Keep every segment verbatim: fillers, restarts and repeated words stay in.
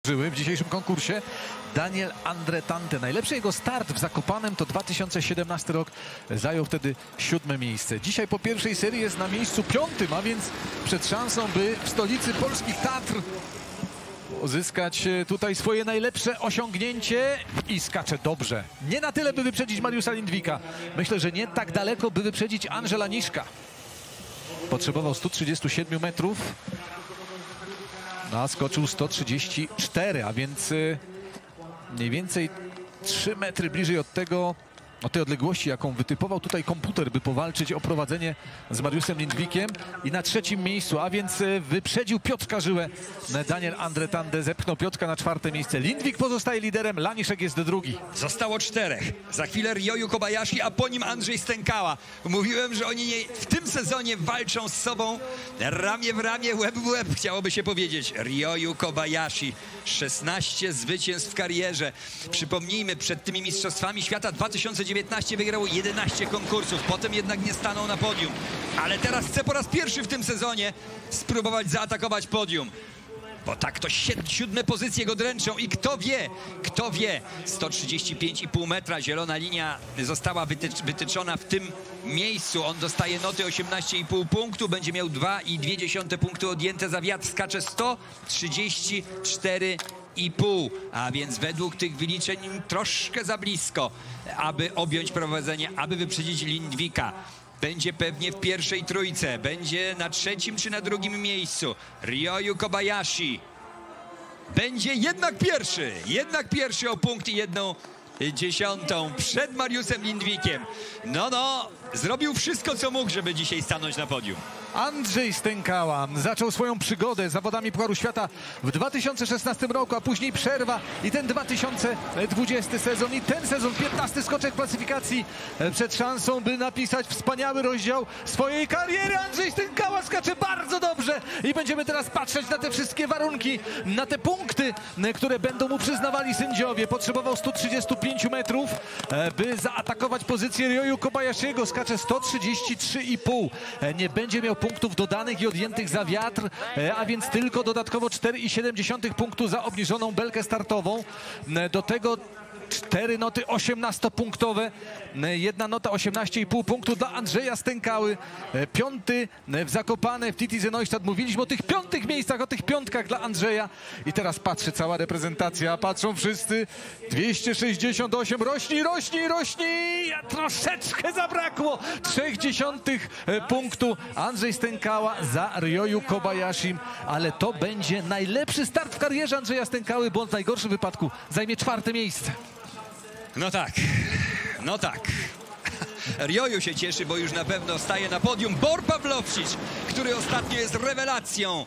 W dzisiejszym konkursie Daniel Andretante. Najlepszy jego start w Zakopanem to dwa tysiące siedemnasty rok. Zajął wtedy siódme miejsce. Dzisiaj po pierwszej serii jest na miejscu piątym, a więc przed szansą, by w stolicy polskich Tatr uzyskać tutaj swoje najlepsze osiągnięcie i skacze dobrze. Nie na tyle, by wyprzedzić Mariusza Lindwika. Myślę, że nie tak daleko, by wyprzedzić Andrzela Niszka. Potrzebował stu trzydziestu siedmiu metrów. No, skoczył sto trzydzieści cztery, a więc mniej więcej trzy metry bliżej od tego, od tej odległości, jaką wytypował tutaj komputer, by powalczyć o prowadzenie z Mariuszem Lindwikiem. I na trzecim miejscu, a więc wyprzedził Piotrka Żyłę. Daniel Andretante zepchnął Piotrka na czwarte miejsce. Lindwik pozostaje liderem, Laniszek jest drugi. Zostało czterech. Za chwilę Ryoyu Kobayashi, a po nim Andrzej Stękała. Mówiłem, że oni nie, w tym sezonie walczą z sobą ramię w ramię, łeb w łeb, chciałoby się powiedzieć. Ryoyu Kobayashi, szesnaście zwycięstw w karierze. Przypomnijmy, przed tymi mistrzostwami świata dwa tysiące dziewiętnastym wygrał jedenaście konkursów, potem jednak nie stanął na podium. Ale teraz chce po raz pierwszy w tym sezonie spróbować zaatakować podium. Bo tak to siódme pozycje go dręczą i kto wie, kto wie, sto trzydzieści pięć i pół metra, zielona linia została wytycz, wytyczona w tym miejscu. On dostaje noty osiemnaście i pół punktu, będzie miał dwa i dwie dziesiąte punktu odjęte za wiatr, skacze sto trzydzieści cztery i pół, a więc według tych wyliczeń troszkę za blisko, aby objąć prowadzenie, aby wyprzedzić Lindwika. Będzie pewnie w pierwszej trójce, będzie na trzecim czy na drugim miejscu. Ryoyu Kobayashi będzie jednak pierwszy, jednak pierwszy o punkt i jedną dziesiątą przed Mariuszem Lindwikiem. No, no, zrobił wszystko, co mógł, żeby dzisiaj stanąć na podium. Andrzej Stękała zaczął swoją przygodę z zawodami Pucharu Świata w dwa tysiące szesnastym roku, a później przerwa i ten dwa tysiące dwudziesty sezon i ten sezon, piętnasty skoczek klasyfikacji przed szansą, by napisać wspaniały rozdział swojej kariery. Andrzej Stękała skacze bardzo dobrze i będziemy teraz patrzeć na te wszystkie warunki, na te punkty, które będą mu przyznawali sędziowie. Potrzebował stu trzydziestu pięciu metrów, by zaatakować pozycję Ryoyu Kobayashiego. Skacze sto trzydzieści trzy i pół. Nie będzie miał punktów dodanych i odjętych za wiatr, a więc tylko dodatkowo cztery i siedem dziesiątych punktu za obniżoną belkę startową. Do tego cztery noty osiemnastopunktowe, jedna nota osiemnaście i pół punktu dla Andrzeja Stękały. Piąty w Zakopane, w Titisee Neustadt. Mówiliśmy o tych piątych miejscach, o tych piątkach dla Andrzeja. I teraz patrzy cała reprezentacja, patrzą wszyscy. dwieście sześćdziesiąt osiem, rośnij, rośnij, rośnij. Troszeczkę zabrakło trzech dziesiątych punktu. Andrzej Stękała za Ryoyu Kobayashim, ale to będzie najlepszy start w karierze Andrzeja Stękały, bo on w najgorszym wypadku zajmie czwarte miejsce. No tak, no tak. Ryoyu się cieszy, bo już na pewno staje na podium. Bor Pawlowczyk, który ostatnio jest rewelacją.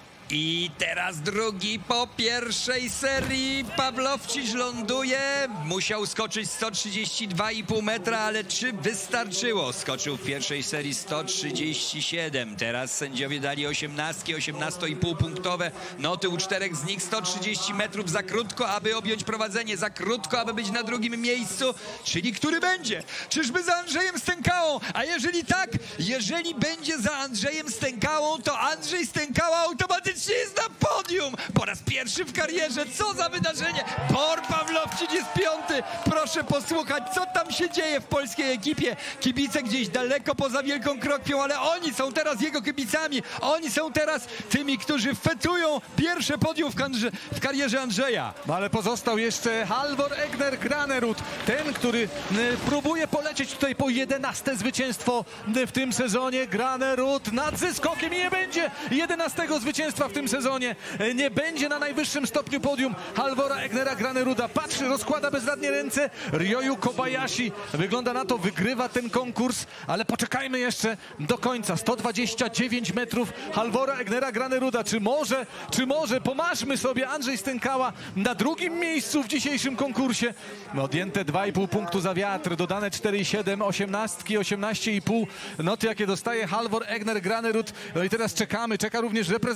I teraz drugi po pierwszej serii. Pawlowczyk ląduje. Musiał skoczyć sto trzydzieści dwa i pół metra, ale czy wystarczyło? Skoczył w pierwszej serii sto trzydzieści siedem. Teraz sędziowie dali osiemnastki, osiemnaście i pół punktowe noty u czterech z nich. sto trzydzieści metrów za krótko, aby objąć prowadzenie, za krótko, aby być na drugim miejscu. Czyli który będzie? Czyżby za Andrzejem Stękałą? A jeżeli tak, jeżeli będzie za Andrzejem Stękałą, to Andrzej Stękała automatycznie jest na podium po raz pierwszy w karierze. Co za wydarzenie! Bor Pawlowczyk jest piąty. Proszę posłuchać, co tam się dzieje w polskiej ekipie. Kibice gdzieś daleko poza Wielką Krokwią, ale oni są teraz jego kibicami. Oni są teraz tymi, którzy fetują pierwsze podium w, w karierze Andrzeja. Ale pozostał jeszcze Halvor Egner Granerud, ten, który próbuje polecieć tutaj po jedenaste zwycięstwo w tym sezonie. Granerud nad zeskokiem i nie będzie jedenastego zwycięstwa w tym sezonie. Nie będzie na najwyższym stopniu podium Halvora Egnera Graneruda. Patrzy, rozkłada bezradnie ręce. Ryoyu Kobayashi, wygląda na to, wygrywa ten konkurs, ale poczekajmy jeszcze do końca. sto dwadzieścia dziewięć metrów Halvora Egnera Graneruda. Czy może, czy może, pomarzmy sobie, Andrzej Stękała na drugim miejscu w dzisiejszym konkursie. Odjęte dwa i pół punktu za wiatr, dodane cztery i siedem, osiemnastki, osiemnaście i pół noty, jakie dostaje Halvor Egner Granerud. No i teraz czekamy, czeka również reprezentacja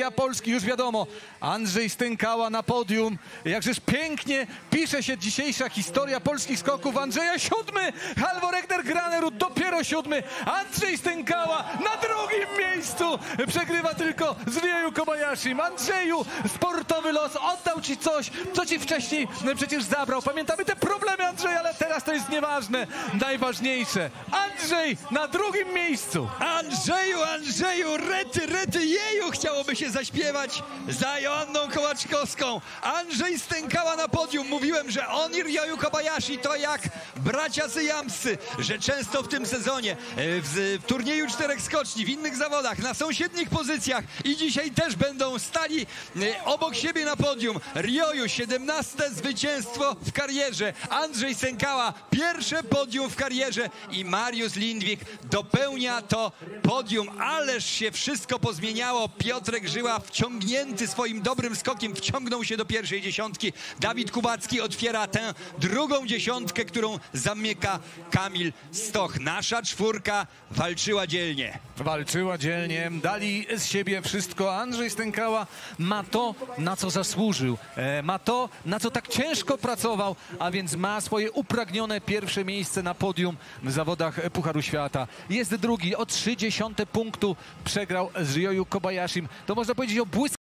reprezentacja Polski, już wiadomo. Andrzej Stękała na podium. Jakżeż pięknie pisze się dzisiejsza historia polskich skoków. Andrzeja siódmy, Halvor Egner Granerud dopiero siódmy. Andrzej Stękała na drugim miejscu. Przegrywa tylko z Ryoyu Kobayashim. Andrzeju, sportowy los oddał ci coś, co ci wcześniej przecież zabrał. Pamiętamy te problemy Andrzeja, ale teraz to jest nieważne. Najważniejsze. Andrzej na drugim miejscu. Andrzeju, Andrzeju, rety, rety, jeju, chciałoby się zaśpiewać za Joanną Kołaczkowską. Andrzej Stękała na podium. Mówiłem, że on i Ryoyu Kobayashi to jak bracia syjamscy, że często w tym sezonie w, w turnieju czterech skoczni, w innych zawodach, na sąsiednich pozycjach i dzisiaj też będą stali obok siebie na podium. Ryoyu, siedemnaste zwycięstwo w karierze. Andrzej Stękała, pierwsze podium w karierze i Mariusz Lindvik dopełnia to podium. Ależ się wszystko pozmieniało. Piotrek Żyła wciągnięty swoim dobrym skokiem wciągnął się do pierwszej dziesiątki. Dawid Kubacki otwiera tę drugą dziesiątkę, którą zamyka Kamil Stoch. Nasza czwórka walczyła dzielnie. Walczyła dzielnie, dali z siebie wszystko. Andrzej Stękała ma to, na co zasłużył. E, ma to, na co tak ciężko pracował, a więc ma swoje upragnione pierwsze miejsce na podium w zawodach Pucharu Świata. Jest drugi, o trzy dziesiąte punktu przegrał z Ryoyu Kobayashim. To można powiedzieć o błysku.